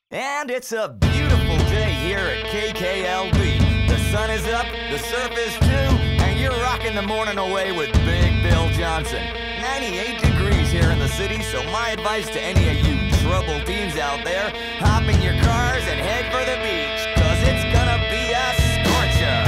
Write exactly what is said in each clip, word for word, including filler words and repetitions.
And it's a beautiful day here at K K L B. The sun is up, the surf is too, and you're rocking the morning away with Big Bill Johnson. ninety-eight degrees here in the city, so my advice to any of you troubled teens out there, hop in your cars and head for the beach, cause it's gonna be a scorcher.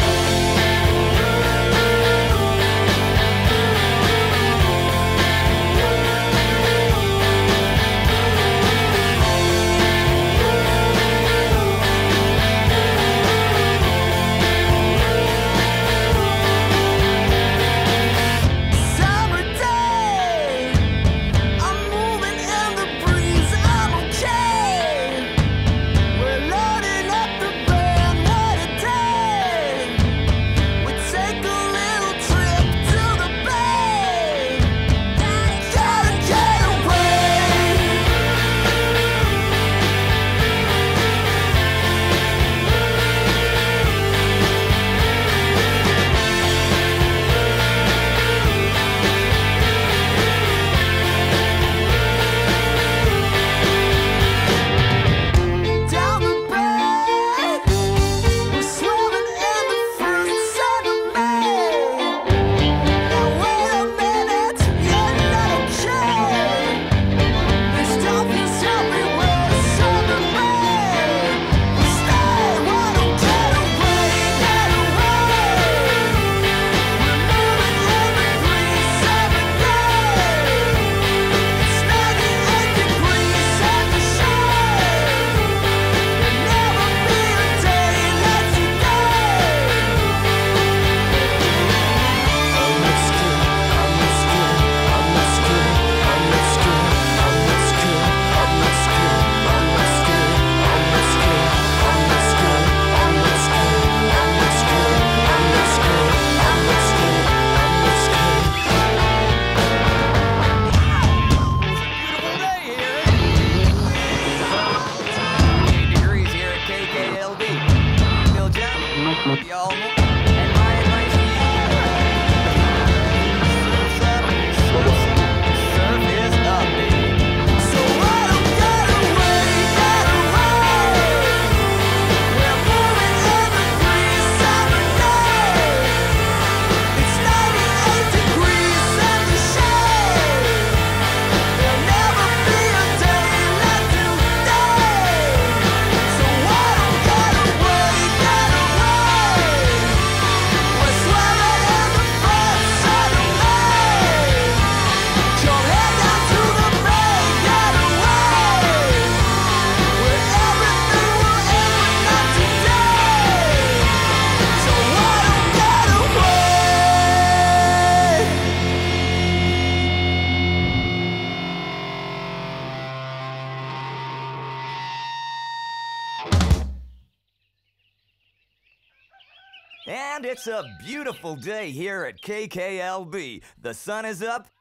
Y'all know. And my advice to you, surf's up, surf is up, baby. So I don't get away, get away. We're moving every breeze every day. It's ninety-eight degrees and the shade. There'll never be a day like today. So I don't get away, get away. We're swimming in the first of May. Your head down to the bay, get away. Where everything will end but not today. So I don't get away. And it's a beautiful day here at K K L B. The sun is up,